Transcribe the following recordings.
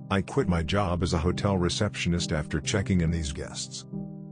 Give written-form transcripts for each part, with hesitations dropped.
I quit my job as a hotel receptionist after checking in these guests.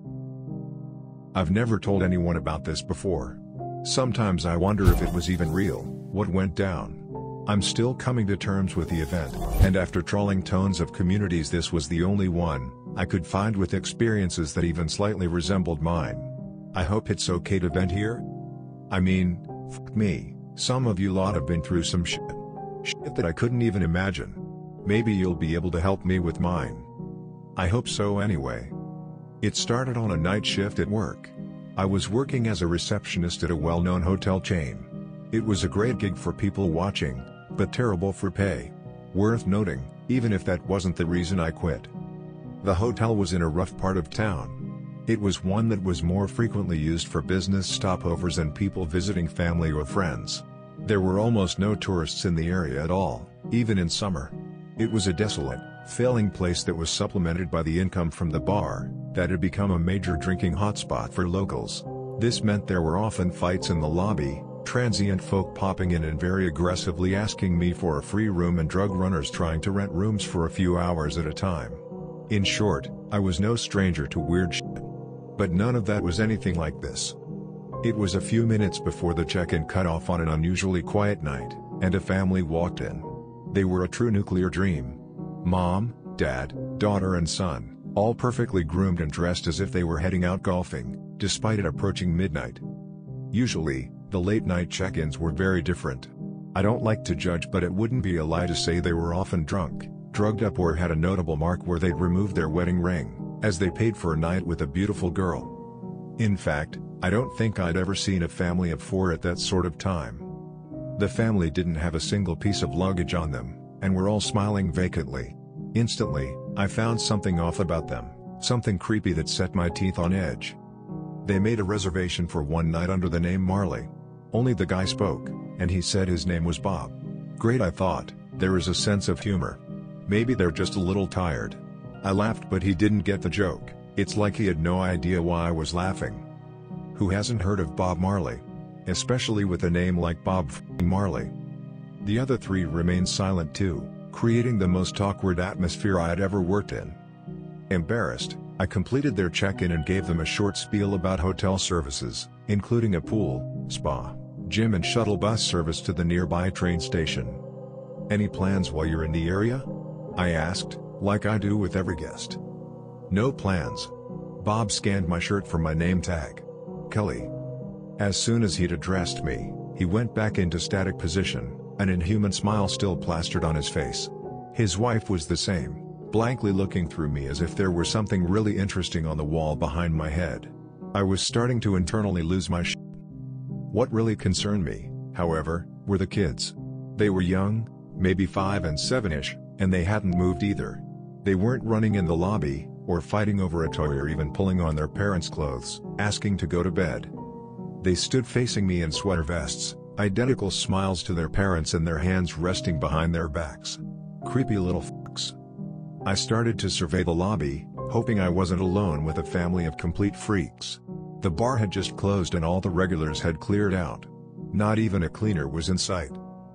I've never told anyone about this before. Sometimes I wonder if it was even real, what went down. I'm still coming to terms with the event, and after trawling tons of communities, this was the only one I could find with experiences that even slightly resembled mine. I hope it's okay to vent here? I mean, f me, some of you lot have been through some shit that I couldn't even imagine. Maybe you'll be able to help me with mine. I hope so anyway. It started on a night shift at work. I was working as a receptionist at a well-known hotel chain. It was a great gig for people watching, but terrible for pay. Worth noting, even if that wasn't the reason I quit. The hotel was in a rough part of town. It was one that was more frequently used for business stopovers and people visiting family or friends. There were almost no tourists in the area at all, even in summer. It was a desolate, failing place that was supplemented by the income from the bar, that had become a major drinking hotspot for locals. This meant there were often fights in the lobby, transient folk popping in and very aggressively asking me for a free room, and drug runners trying to rent rooms for a few hours at a time. In short, I was no stranger to weird shit. But none of that was anything like this. It was a few minutes before the check-in cut off on an unusually quiet night, and a family walked in. They were a true nuclear dream. Mom, dad, daughter and son, all perfectly groomed and dressed as if they were heading out golfing, despite it approaching midnight. Usually, the late-night check-ins were very different. I don't like to judge, but it wouldn't be a lie to say they were often drunk, drugged up, or had a notable mark where they'd removed their wedding ring, as they paid for a night with a beautiful girl. In fact, I don't think I'd ever seen a family of 4 at that sort of time. The family didn't have a single piece of luggage on them, and were all smiling vacantly. Instantly, I found something off about them, something creepy that set my teeth on edge. They made a reservation for one night under the name Marley. Only the guy spoke, and he said his name was Bob. Great, I thought, there is a sense of humor. Maybe they're just a little tired. I laughed, but he didn't get the joke. It's like he had no idea why I was laughing. Who hasn't heard of Bob Marley? Especially with a name like Bob Marley. The other 3 remained silent too, creating the most awkward atmosphere I had ever worked in. Embarrassed, I completed their check-in and gave them a short spiel about hotel services, including a pool, spa, gym and shuttle bus service to the nearby train station. Any plans while you're in the area? I asked, like I do with every guest. No plans. Bob scanned my shirt for my name tag. Kelly. As soon as he'd addressed me, he went back into static position, an inhuman smile still plastered on his face. His wife was the same, blankly looking through me as if there were something really interesting on the wall behind my head. I was starting to internally lose my shit. What really concerned me, however, were the kids. They were young, maybe 5 and 7-ish, and they hadn't moved either. They weren't running in the lobby, or fighting over a toy, or even pulling on their parents' clothes, asking to go to bed. They stood facing me in sweater vests, identical smiles to their parents, and their hands resting behind their backs. Creepy little fucks. I started to survey the lobby, hoping I wasn't alone with a family of complete freaks. The bar had just closed and all the regulars had cleared out. Not even a cleaner was in sight.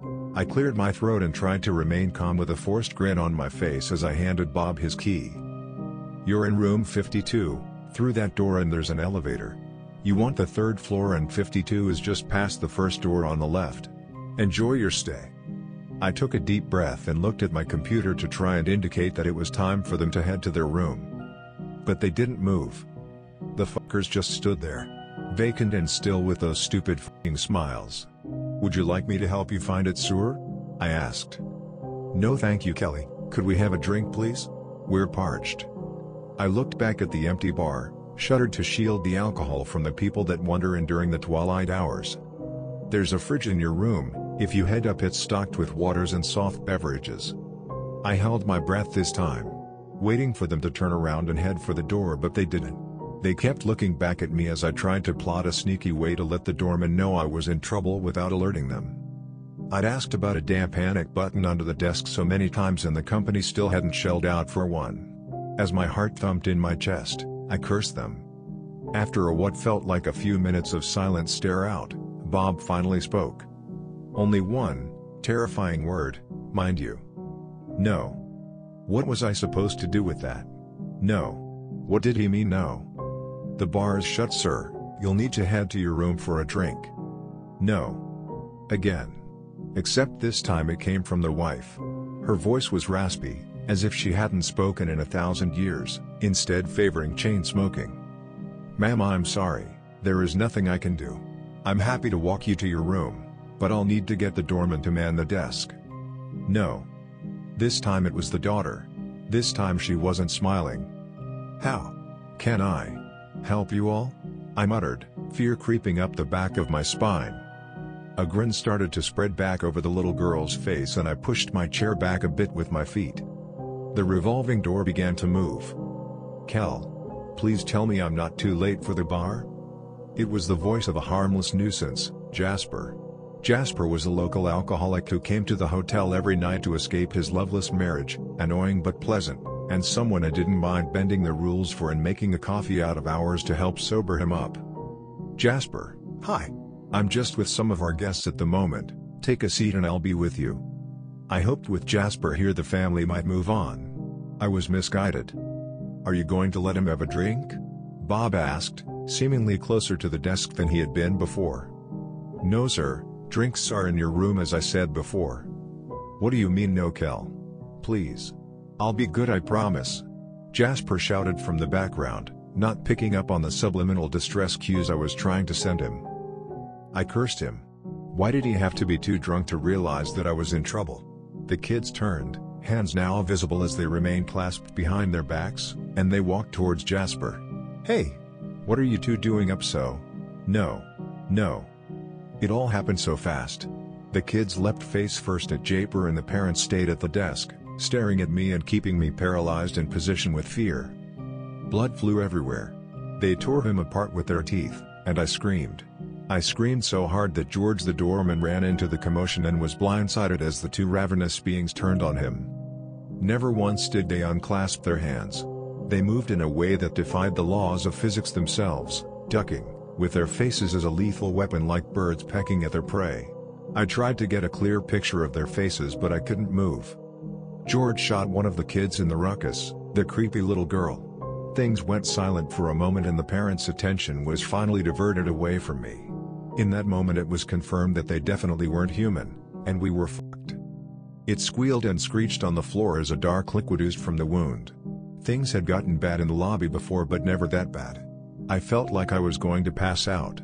I cleared my throat and tried to remain calm with a forced grin on my face as I handed Bob his key. You're in room 52, through that door and there's an elevator. You want the 3rd floor and 52 is just past the first door on the left. Enjoy your stay. I took a deep breath and looked at my computer to try and indicate that it was time for them to head to their room. But they didn't move. The fuckers just stood there, vacant and still with those stupid fucking smiles. Would you like me to help you find it, sir? I asked. No thank you, Kelly. Could we have a drink please? We're parched. I looked back at the empty bar, shuddered to shield the alcohol from the people that wander in during the twilight hours. There's a fridge in your room, if you head up it's stocked with waters and soft beverages. I held my breath this time, waiting for them to turn around and head for the door, but they didn't. They kept looking back at me as I tried to plot a sneaky way to let the doorman know I was in trouble without alerting them. I'd asked about a damn panic button under the desk so many times and the company still hadn't shelled out for one. As my heart thumped in my chest, I cursed them. After what felt like a few minutes of silent stare out, Bob finally spoke. Only one, terrifying word, mind you. No. What was I supposed to do with that? No. What did he mean no? The bar is shut, sir. You'll need to head to your room for a drink. No. Again. Except this time it came from the wife. Her voice was raspy, as if she hadn't spoken in 1,000 years, instead favoring chain smoking. Ma'am, I'm sorry, there is nothing I can do. I'm happy to walk you to your room, but I'll need to get the doorman to man the desk. No. This time it was the daughter. This time she wasn't smiling. How can I help you all? I muttered, fear creeping up the back of my spine. A grin started to spread back over the little girl's face and I pushed my chair back a bit with my feet. The revolving door began to move. Kel, please tell me I'm not too late for the bar? It was the voice of a harmless nuisance, Jasper. Jasper was a local alcoholic who came to the hotel every night to escape his loveless marriage, annoying but pleasant, and someone I didn't mind bending the rules for and making a coffee out of hours to help sober him up. Jasper, hi. I'm just with some of our guests at the moment, take a seat and I'll be with you. I hoped with Jasper here the family might move on. I was misguided. Are you going to let him have a drink? Bob asked, seemingly closer to the desk than he had been before. No sir, drinks are in your room as I said before. What do you mean no, Kel? Please. I'll be good, I promise. Jasper shouted from the background, not picking up on the subliminal distress cues I was trying to send him. I cursed him. Why did he have to be too drunk to realize that I was in trouble? The kids turned, hands now visible as they remained clasped behind their backs, and they walked towards Jasper. Hey! What are you two doing up so? No. No. It all happened so fast. The kids leapt face first at Jasper and the parents stayed at the desk, staring at me and keeping me paralyzed in position with fear. Blood flew everywhere. They tore him apart with their teeth, and I screamed. I screamed so hard that George the doorman ran into the commotion and was blindsided as the two ravenous beings turned on him. Never once did they unclasp their hands. They moved in a way that defied the laws of physics themselves, ducking, with their faces as a lethal weapon like birds pecking at their prey. I tried to get a clear picture of their faces but I couldn't move. George shot one of the kids in the ruckus, the creepy little girl. Things went silent for a moment and the parents' attention was finally diverted away from me. In that moment it was confirmed that they definitely weren't human, and we were fucked. It squealed and screeched on the floor as a dark liquid oozed from the wound. Things had gotten bad in the lobby before but never that bad. I felt like I was going to pass out.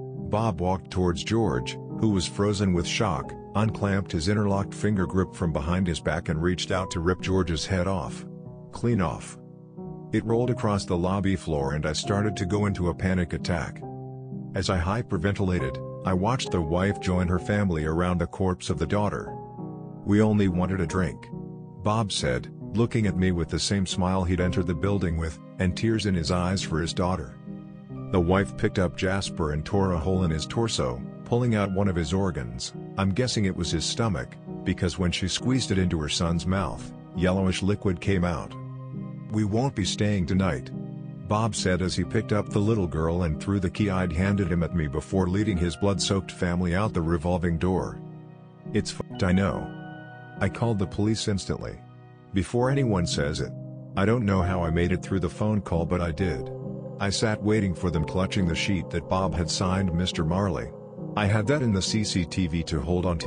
Bob walked towards George, who was frozen with shock, unclamped his interlocked finger grip from behind his back and reached out to rip George's head off. Clean off. It rolled across the lobby floor and I started to go into a panic attack. As I hyperventilated, I watched the wife join her family around the corpse of the daughter. We only wanted a drink, Bob said, looking at me with the same smile he'd entered the building with, and tears in his eyes for his daughter. The wife picked up Jasper and tore a hole in his torso, pulling out one of his organs. I'm guessing it was his stomach, because when she squeezed it into her son's mouth, yellowish liquid came out. We won't be staying tonight, Bob said as he picked up the little girl and threw the key I'd handed him at me before leading his blood-soaked family out the revolving door. It's f***ed, I know. I called the police instantly. Before anyone says it. I don't know how I made it through the phone call but I did. I sat waiting for them clutching the sheet that Bob had signed Mr. Marley. I had that in the CCTV to hold on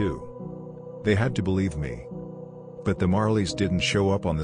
to. They had to believe me. But the Marleys didn't show up on the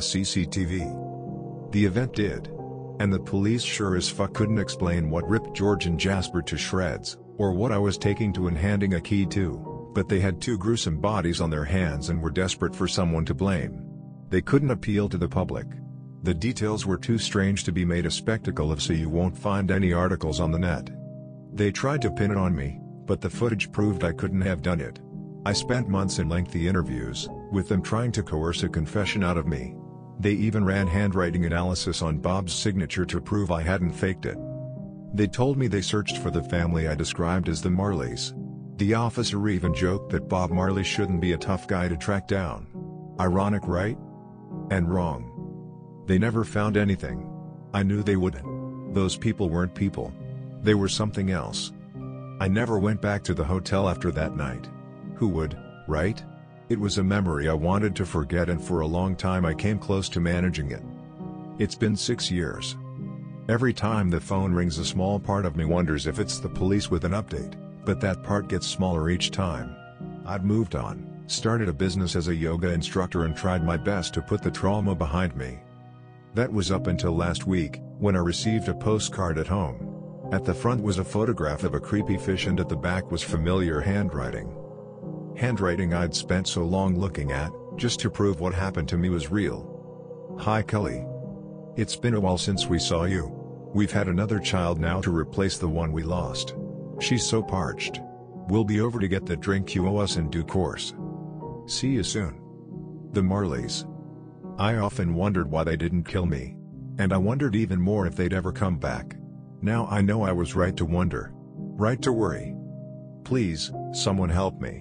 CCTV. The event did. And the police sure as fuck couldn't explain what ripped George and Jasper to shreds, or what I was taking to and handing a key to, but they had two gruesome bodies on their hands and were desperate for someone to blame. They couldn't appeal to the public. The details were too strange to be made a spectacle of, so you won't find any articles on the net. They tried to pin it on me, but the footage proved I couldn't have done it. I spent months in lengthy interviews, with them trying to coerce a confession out of me. They even ran handwriting analysis on Bob's signature to prove I hadn't faked it. They told me they searched for the family I described as the Marleys. The officer even joked that Bob Marley shouldn't be a tough guy to track down. Ironic, right? And wrong. They never found anything. I knew they wouldn't. Those people weren't people. They were something else. I never went back to the hotel after that night. Who would, right? It was a memory I wanted to forget, and for a long time I came close to managing it. It's been 6 years. Every time the phone rings, a small part of me wonders if it's the police with an update, but that part gets smaller each time. I've moved on, started a business as a yoga instructor, and tried my best to put the trauma behind me. That was up until last week, when I received a postcard at home. At the front was a photograph of a creepy fish, and at the back was familiar handwriting. Handwriting I'd spent so long looking at, just to prove what happened to me was real. Hi Kelly. It's been a while since we saw you. We've had another child now to replace the one we lost. She's so parched. We'll be over to get the drink you owe us in due course. See you soon. The Marleys. I often wondered why they didn't kill me. And I wondered even more if they'd ever come back. Now I know I was right to wonder. Right to worry. Please, someone help me.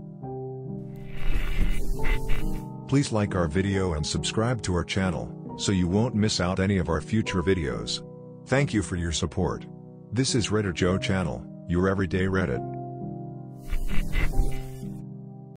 Please like our video and subscribe to our channel, so you won't miss out any of our future videos. Thank you for your support. This is Reddit Joe Channel, your everyday Reddit.